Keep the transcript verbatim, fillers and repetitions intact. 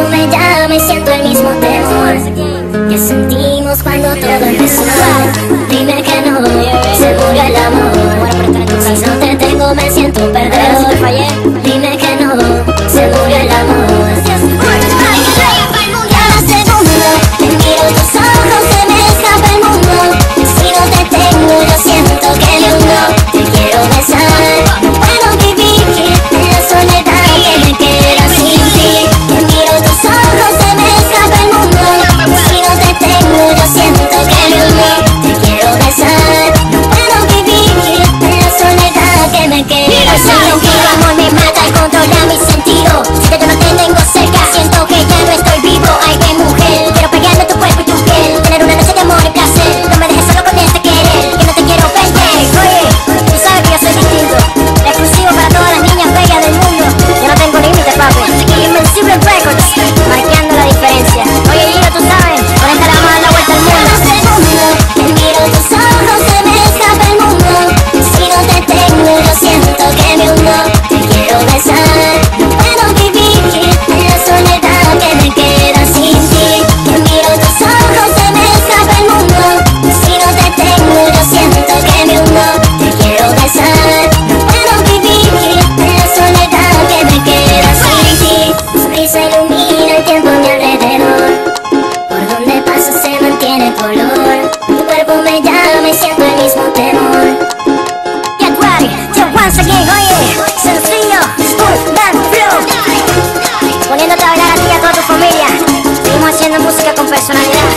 me llama y siento el mismo temor que sentimos cuando todo empezó. Dime que no, se murió el amor. Si no te tengo me siento un perdedor. Dime que no, se murió el amor. Cada segundo te miro tus ojos, se me escapa el mundo. Si no te tengo yo siento que me hundo. Te quiero besar, no puedo vivir en la soledad que me queda sin ti. Te miro tus ojos, se me escapa el mundo. Si no te tengo yo siento que me hundo. Te quiero besar, no puedo vivir en la soledad que me queda sin ti. Tu amor me mata y controla mis sentidos. Si yo no te tengo cerca siento que ya no estoy vivo. Ay, qué mujer, quiero pegarme tu cuerpo y tu piel, tener una noche de amor y placer. No me dejes solo con este querer, que no te quiero perder. Oye, tú sabes que yo soy distinto, exclusivo para todas las niñas bellas del mundo. Yo no tengo límite, papi. Invencible Records, marcando la diferencia. Oye, Gino, tú sabes, con esta le vamos a dar la vuelta al mundo. Cada segundo te miro tus ojos, se me escapa el mundo. Si no te tengo yo siento que me hundo. Te quiero besar, no puedo vivir en la soledad que me queda sin ti. Te miro tus ojos, se me escapa el mundo. Si no te tengo yo siento que me hundo. Te quiero besar, no puedo vivir en la soledad que me queda sin ti. Tu sonrisa ilumina el tiempo a mi alrededor. Por donde paso se mantiene el color. Tu cuerpo me llama y siento el mismo temor. Get ready, yo once again, oye, sencillo, smooth, dance, flow. Poniéndote a bailar a ti y a toda tu familia. Seguimos haciendo música con personalidad.